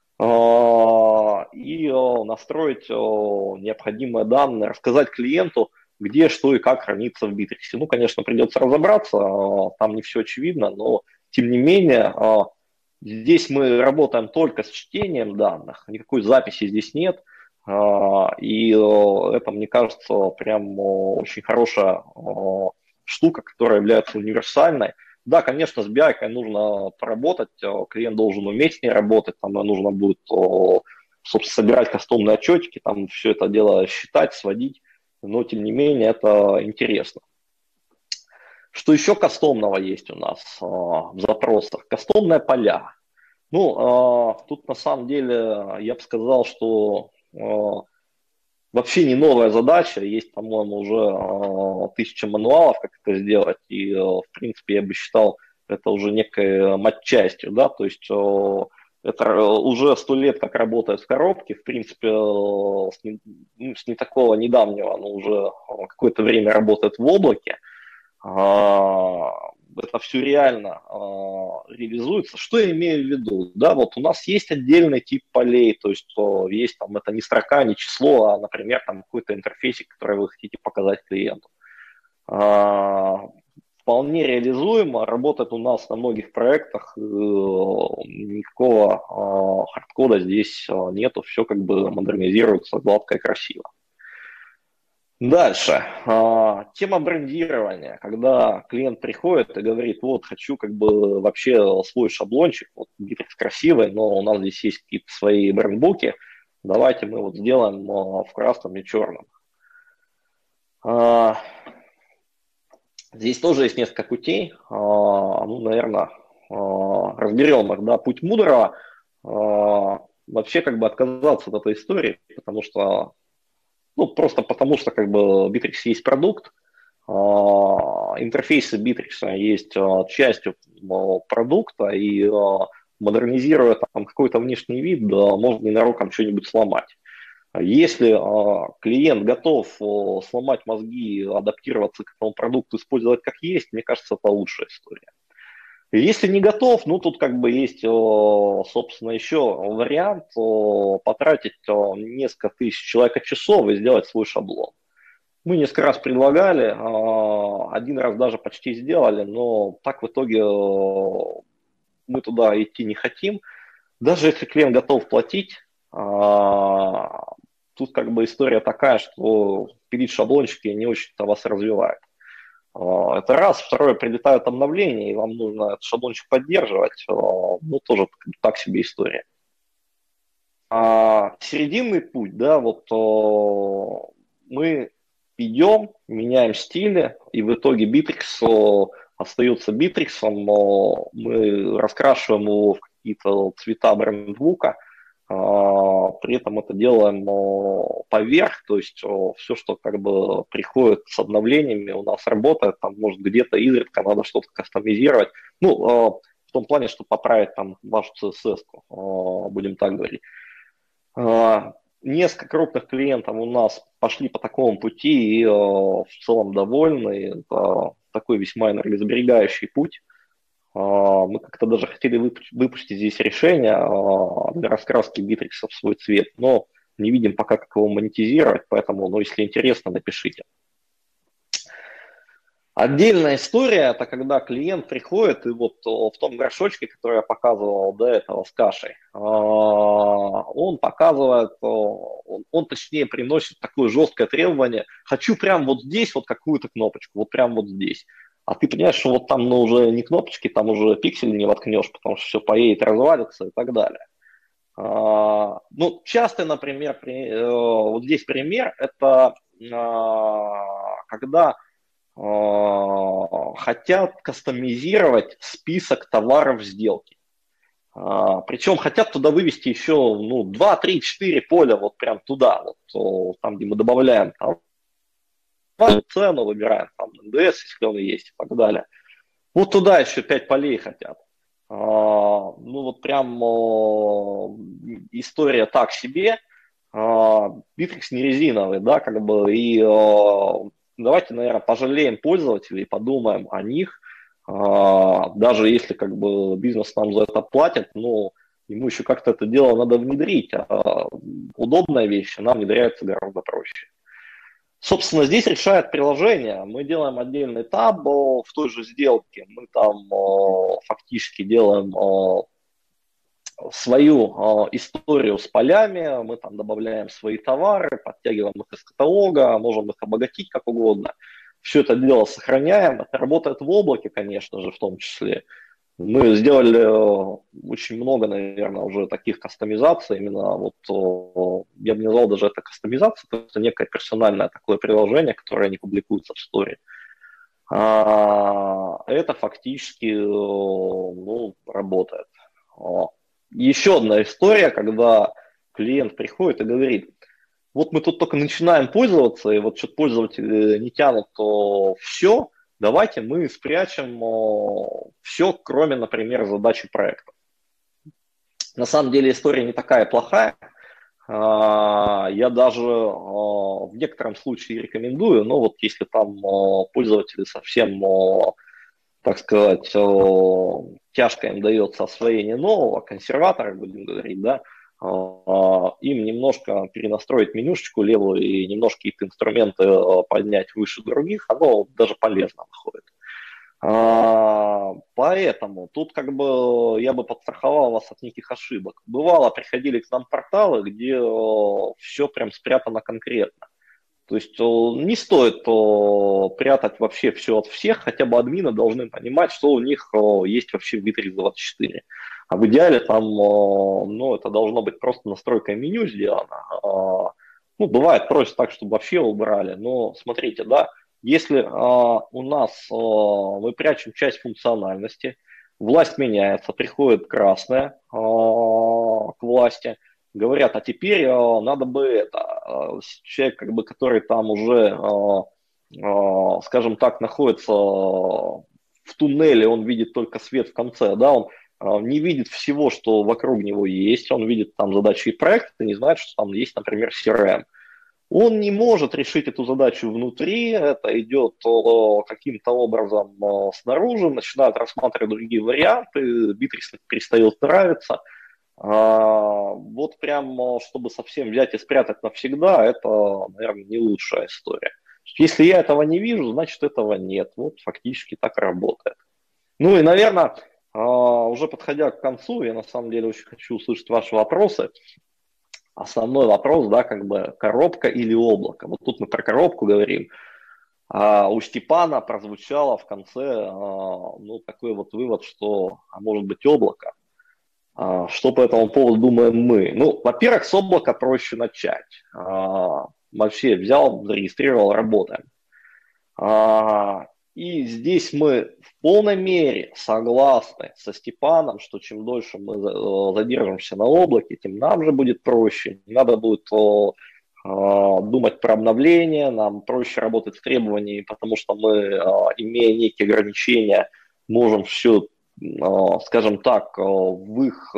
и настроить необходимые данные, рассказать клиенту, где, что и как хранится в Bittrex. Ну, конечно, придется разобраться, там не все очевидно, но тем не менее, здесь мы работаем только с чтением данных, никакой записи здесь нет, и это, мне кажется, прям очень хорошая штука, которая является универсальной. Да, конечно, с BI нужно поработать, клиент должен уметь с ней работать, там нужно будет, собственно, собирать кастомные отчетики, там все это дело считать, сводить, но тем не менее это интересно. Что еще кастомного есть у нас в запросах? Кастомные поля. Ну, тут на самом деле я бы сказал, что вообще не новая задача. Есть, по-моему, уже 1000 мануалов, как это сделать. И, в принципе, я бы считал это уже некой матчастью, да, то есть это уже 100 лет как работает в коробке, в принципе, с не такого недавнего, но уже какое-то время работает в облаке. Это все реально реализуется. Что я имею в виду? Да, вот у нас есть отдельный тип полей, то есть есть там это не строка, не число, а, например, там какой-то интерфейсик, который вы хотите показать клиенту. Вполне реализуемо, работает у нас на многих проектах, никакого хардкода здесь нету, все как бы модернизируется гладко и красиво. Дальше. Тема брендирования. Когда клиент приходит и говорит, вот, хочу как бы вообще свой шаблончик, вот Bittrex красивый, но у нас здесь есть какие-то свои брендбуки, давайте мы вот сделаем в красном и черном. Здесь тоже есть несколько путей. Ну, наверное, разберем их. Да, путь мудрого. Вообще как бы отказаться от этой истории, потому что ну, просто потому что как бы Bittrex есть продукт, интерфейсы Bittrex есть частью продукта, и модернизируя там какой-то внешний вид, да, можно ненароком что-нибудь сломать. Если клиент готов сломать мозги, адаптироваться к этому продукту, использовать как есть, мне кажется, это лучшая история. Если не готов, ну тут как бы есть, собственно, еще вариант потратить несколько тысяч человека-часов и сделать свой шаблон. Мы несколько раз предлагали, один раз даже почти сделали, но так в итоге мы туда идти не хотим. Даже если клиент готов платить, тут как бы история такая, что пилить шаблончики не очень-то вас развивает. Это раз. Второе, прилетают обновления, и вам нужно этот шаблончик поддерживать. Ну, тоже так себе история. Серединный путь, да, вот мы идем, меняем стили, и в итоге Bittrex остается Bittrex, мы раскрашиваем его в какие-то цвета брендбука, при этом это делаем поверх, то есть все, что как бы приходит с обновлениями, у нас работает, там может где-то изредка надо что-то кастомизировать, ну, в том плане, что поправить там вашу CSS-ку, будем так говорить. Несколько крупных клиентов у нас пошли по такому пути и в целом довольны, это такой весьма энергосберегающий путь. Мы как-то даже хотели выпустить здесь решение для раскраски битрикса в свой цвет, но не видим пока, как его монетизировать, поэтому, ну, если интересно, напишите. Отдельная история – это когда клиент приходит и вот в том горшочке, который я показывал до этого с кашей, он показывает, он точнее приносит такое жесткое требование: хочу прям вот здесь вот какую-то кнопочку, вот прям вот здесь. А ты понимаешь, что вот там ну, уже не кнопочки, там уже пиксель не воткнешь, потому что все поедет, развалится и так далее. Ну, часто, например, вот здесь пример, это когда хотят кастомизировать список товаров сделки. Причем хотят туда вывести еще ну, 2, 3, 4 поля вот прям туда, вот, там, где мы добавляем цену, выбираем там НДС, если он есть, и так далее. Вот туда еще 5 полей хотят. Ну вот прям история так себе. Bittrex не резиновый, да, как бы, и давайте, наверное, пожалеем пользователей, подумаем о них, даже если как бы бизнес нам за это платит, но ему еще как-то это дело надо внедрить, удобная вещь, она внедряется гораздо проще. Собственно, здесь решает приложение. Мы делаем отдельный таб в той же сделке, мы там фактически делаем свою историю с полями, мы там добавляем свои товары, подтягиваем их из каталога, можем их обогатить как угодно. Все это дело сохраняем. Это работает в облаке, конечно же, в том числе. Мы сделали очень много, наверное, уже таких кастомизаций. Именно вот я бы не назвал даже это кастомизацией, это некое персональное такое приложение, которое не публикуется в сторе. Это фактически ну, работает. Еще одна история, когда клиент приходит и говорит: вот мы тут только начинаем пользоваться, и вот что-то пользователи не тянут, то все, давайте мы спрячем все, кроме, например, задачи проекта. На самом деле история не такая плохая. Я даже в некотором случае рекомендую, но вот если там пользователи совсем, так сказать, тяжко им дается освоение нового, консерватора, будем говорить, да, им немножко перенастроить менюшечку левую и немножко их инструменты поднять выше других, оно даже полезно находит. Поэтому тут как бы я бы подстраховал вас от неких ошибок. Бывало, приходили к нам порталы, где все прям спрятано конкретно. То есть не стоит прятать вообще все от всех, хотя бы админы должны понимать, что у них есть вообще в Bittrex 24. А в идеале там, ну, это должно быть просто настройкой меню сделано. Ну, бывает, просят так, чтобы вообще убрали, но смотрите, да, если у нас мы прячем часть функциональности, власть меняется, приходит красная к власти, говорят, а теперь надо бы это, человек, как бы, который там уже, скажем так, находится в туннеле, он видит только свет в конце, да, он не видит всего, что вокруг него есть, он видит там задачи и проекты, не знает, что там есть, например, CRM. Он не может решить эту задачу внутри, это идет каким-то образом снаружи, начинают рассматривать другие варианты, Bittrex перестает нравиться. Вот прям, чтобы совсем взять и спрятать навсегда, это, наверное, не лучшая история. Если я этого не вижу, значит этого нет. Вот фактически так работает. Ну и, наверное, уже подходя к концу, я на самом деле очень хочу услышать ваши вопросы. Основной вопрос, да, как бы коробка или облако. Вот тут мы про коробку говорим. А у Степана прозвучало в конце ну, такой вот вывод, что может быть облако. Что по этому поводу думаем мы? Ну, во-первых, с облака проще начать. Вообще взял, зарегистрировал, работаем. И здесь мы в полной мере согласны со Степаном, что чем дольше мы задержимся на облаке, тем нам же будет проще. Не надо будет думать про обновление, нам проще работать с требованиями, потому что мы, имея некие ограничения, можем все, скажем так, в их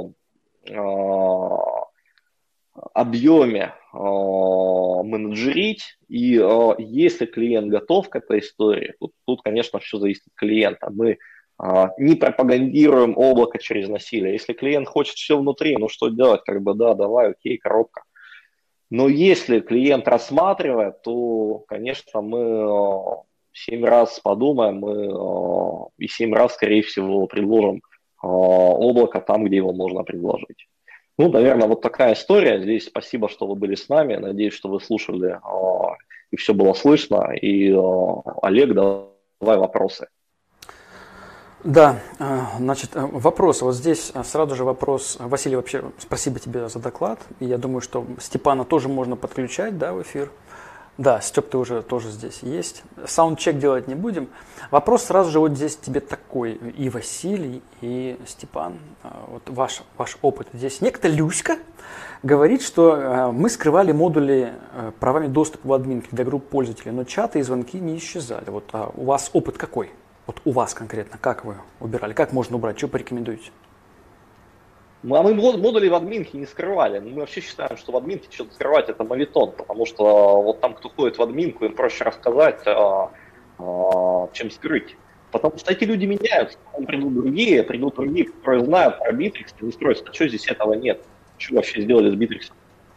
объеме менеджерить, и если клиент готов к этой истории, тут, конечно, все зависит от клиента. Мы Не пропагандируем облако через насилие. Если клиент хочет все внутри, ну что делать? Как бы да, давай, окей, коробка. Но если клиент рассматривает, то, конечно, мы 7 раз подумаем, мы и 7 раз, скорее всего, предложим облако там, где его можно предложить. Ну, наверное, вот такая история. Здесь спасибо, что вы были с нами. Надеюсь, что вы слушали и все было слышно. И, Олег, давай вопросы. Да, значит, вопрос. Вот здесь сразу же вопрос. Василий, вообще спасибо тебе за доклад. И я думаю, что Степана тоже можно подключать, да, в эфир. Да, Степ, ты уже тоже здесь есть. Саундчек делать не будем. Вопрос сразу же вот здесь тебе такой. И Василий, и Степан, вот ваш опыт. Здесь некто Люська говорит, что мы скрывали модули правами доступа в админке для групп пользователей, но чаты и звонки не исчезали. Вот у вас опыт какой? Вот у вас конкретно, как вы убирали? Как можно убрать? Что порекомендуете? Мы модули в админке не скрывали. Мы вообще считаем, что в админке что-то скрывать это моветон, потому что вот там, кто ходит в админку, им проще рассказать, чем скрыть. Потому что эти люди меняются, потом придут другие, которые знают про Bittrex и устройство. А что здесь этого нет? Что вообще сделали с Bittrex?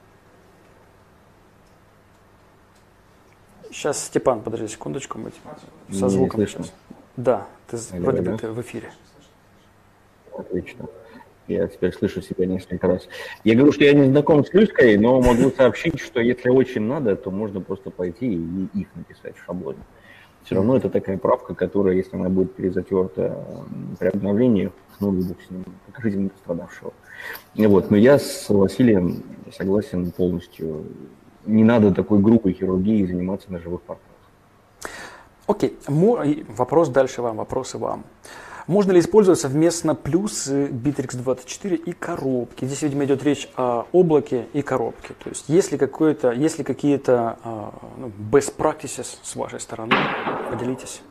Сейчас, Степан, подожди секундочку, мы со звуком. Не слышно. Да, ты вроде бы ты в эфире. Отлично. Я теперь слышу себя несколько раз. Я говорю, что я не знаком с Люськой, но могу сообщить, что если очень надо, то можно просто пойти и их написать в шаблоне. Все равно это такая правка, которая, если она будет перезатерта при обновлении, ну, бог с ним, покажите мне пострадавшего. Вот. Но я с Василием согласен полностью. Не надо такой группой хирургии заниматься на живых партнерах. Окей, вопрос дальше вам, вопросы вам. Можно ли использовать совместно плюсы Bittrex 24 и коробки? Здесь, видимо, идет речь о облаке и коробке. То есть, есть ли какие-то best practices с вашей стороны? Поделитесь.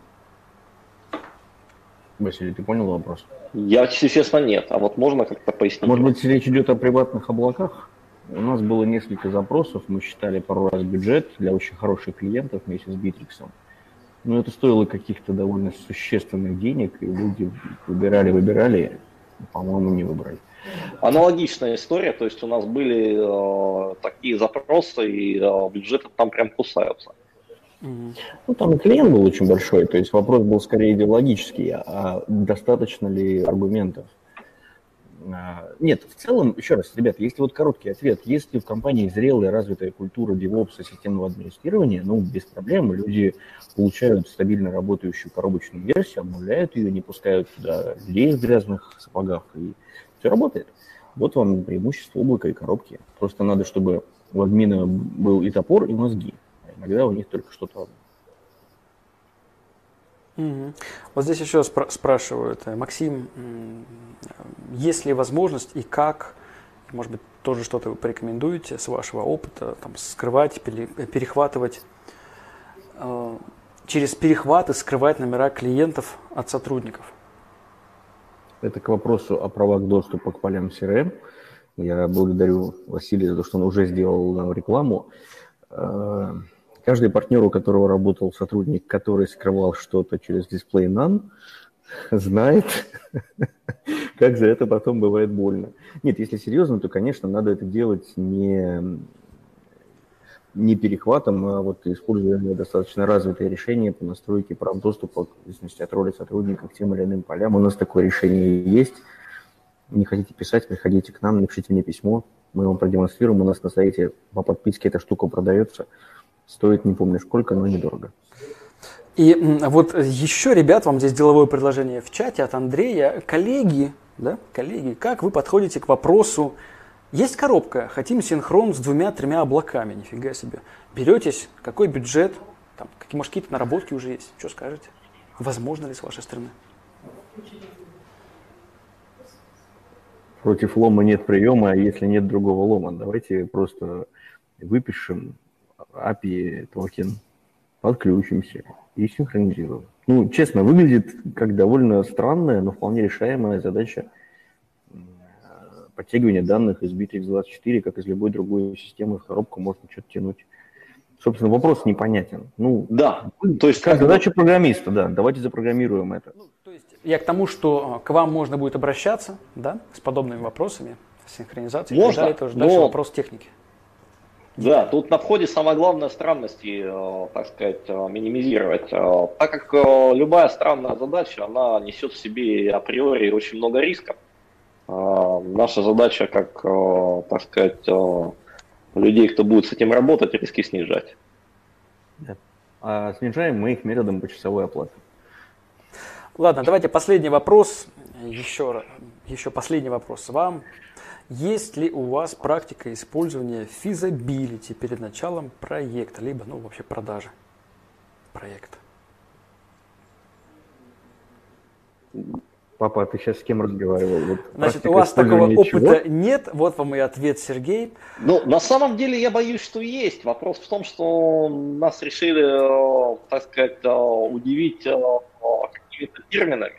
Василий, ты понял вопрос? Я, если честно, нет. А вот можно как-то пояснить? Может быть, речь идет о приватных облаках? У нас было несколько запросов, мы считали пару раз бюджет для очень хороших клиентов вместе с Bittrex. Но это стоило каких-то довольно существенных денег, и люди выбирали, по-моему, не выбрали. Аналогичная история, то есть у нас были такие запросы, и бюджеты там прям кусаются. Ну, там и клиент был очень большой, то есть вопрос был скорее идеологический, а достаточно ли аргументов? Нет, в целом, еще раз, ребята, если вот короткий ответ, если в компании зрелая, развитая культура DevOps, системного администрирования, ну, без проблем, люди получают стабильно работающую коробочную версию, обновляют ее, не пускают туда людей в грязных сапогах, и все работает. Вот вам преимущество облака и коробки. Просто надо, чтобы у админа был и топор, и мозги. А иногда у них только что-то одно. Угу. Вот здесь еще спрашивают, Максим, есть ли возможность и как, может быть, тоже что-то вы порекомендуете с вашего опыта, там, скрывать, перехватывать, через перехваты скрывать номера клиентов от сотрудников? Это к вопросу о правах доступа к полям CRM. Я благодарю Василия за то, что он уже сделал рекламу. Каждый партнер, у которого работал сотрудник, который скрывал что-то через Display None, знает, как за это потом бывает больно. Нет, если серьезно, то, конечно, надо это делать не перехватом, а вот используя достаточно развитые решения по настройке прав доступа, в зависимости от роли сотрудника к тем или иным полям. У нас такое решение есть. Не хотите писать, приходите к нам, напишите мне письмо, мы вам продемонстрируем. У нас на сайте по подписке эта штука продается. Стоит, не помню сколько, но недорого. И вот еще, ребят, вам здесь деловое предложение в чате от Андрея. Коллеги, как вы подходите к вопросу? Есть коробка, хотим синхрон с 2-3 облаками, нифига себе. Беретесь, какой бюджет, там, может, какие-то наработки уже есть, что скажете? Возможно ли с вашей стороны? Против лома нет приема, а если нет другого лома, давайте просто выпишем API токен, подключимся и синхронизируем. Ну, честно, выглядит как довольно странная, но вполне решаемая задача подтягивания данных из Bittrex 24, как из любой другой системы в коробку можно что-то тянуть. Собственно, вопрос непонятен. Ну, Да, то есть как задача программиста, да, давайте запрограммируем это. Ну, то есть я к тому, что к вам можно будет обращаться, да, с подобными вопросами, синхронизацией и так далее. Это уже дальше вопрос техники. Да, тут на входе самое главное странности, так сказать, минимизировать. Так как любая странная задача, она несет в себе априори очень много рисков. Наша задача, как, так сказать, людей, кто будет с этим работать, риски снижать. Да. А снижаем мы их методом почасовой оплаты. Ладно, давайте последний вопрос. Еще последний вопрос вам. Есть ли у вас практика использования feasibility перед началом проекта, либо, ну, вообще продажи проекта? Папа, ты сейчас с кем разговаривал? Вот значит, у вас такого опыта нет. Вот вам и ответ, Сергей. Ну, на самом деле, я боюсь, что есть. Вопрос в том, что нас решили, так сказать, удивить какими-то терминами.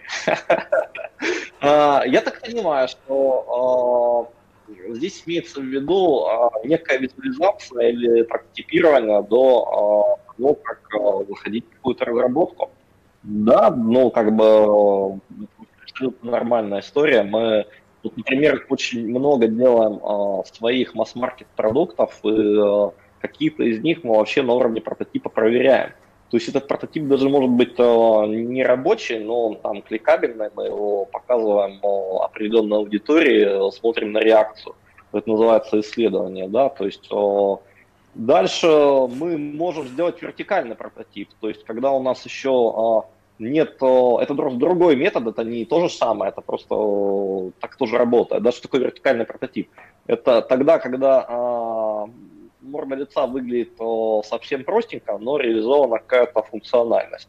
Я так понимаю, что здесь имеется в виду некая визуализация или прототипирование до того, как выходить в какую-то разработку. Да, ну, как бы абсолютно нормальная история. Мы, вот, например, очень много делаем своих масс-маркет продуктов, и какие-то из них мы вообще на уровне прототипа проверяем. То есть этот прототип даже может быть не рабочий, но он там кликабельный, мы его показываем определенной аудитории, смотрим на реакцию. Это называется исследование, да, то есть дальше мы можем сделать вертикальный прототип, то есть когда у нас еще нет, это просто другой метод, это не то же самое, это просто так тоже работает. Да, что такое вертикальный прототип? Это тогда, когда морда лица выглядит совсем простенько, но реализована какая-то функциональность.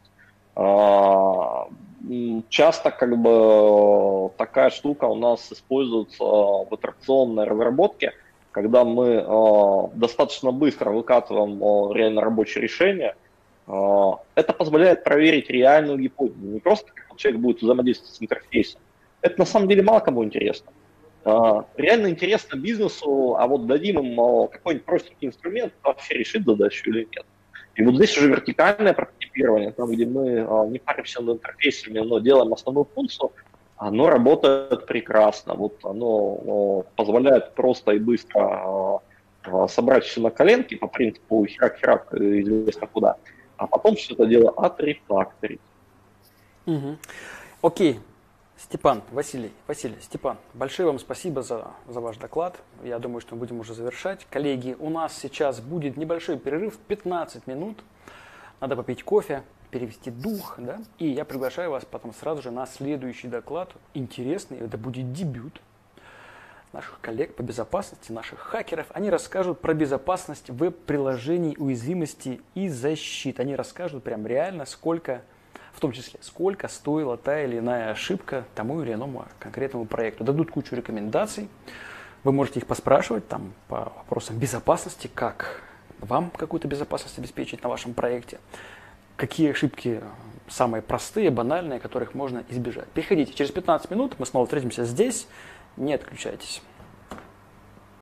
Часто как бы такая штука у нас используется в итерационной разработке, когда мы достаточно быстро выкатываем реально рабочее решение. Это позволяет проверить реальную гипотезу, не просто как человек будет взаимодействовать с интерфейсом. Это на самом деле мало кому интересно. Реально интересно бизнесу, а вот дадим им какой-нибудь простенький инструмент, вообще решит задачу или нет. И вот здесь уже вертикальное прототипирование, там, где мы не паримся над интерфейсами, но делаем основную функцию, оно работает прекрасно. Вот оно позволяет просто и быстро собрать все на коленке по принципу херак-херак известно куда, а потом все это дело отрефакторить. Угу. Окей. Степан, Степан, большое вам спасибо за ваш доклад. Я думаю, что мы будем уже завершать. Коллеги, у нас сейчас будет небольшой перерыв, 15 минут. Надо попить кофе, перевести дух, да? И я приглашаю вас потом сразу же на следующий доклад. Интересный, это будет дебют наших коллег по безопасности, наших хакеров. Они расскажут про безопасность веб-приложений, уязвимости и защит. Они расскажут прям реально, в том числе, сколько стоила та или иная ошибка тому или иному конкретному проекту. Дадут кучу рекомендаций. Вы можете их поспрашивать там, по вопросам безопасности, как вам какую-то безопасность обеспечить на вашем проекте, какие ошибки самые простые, банальные, которых можно избежать. Переходите, через 15 минут мы снова встретимся здесь. Не отключайтесь.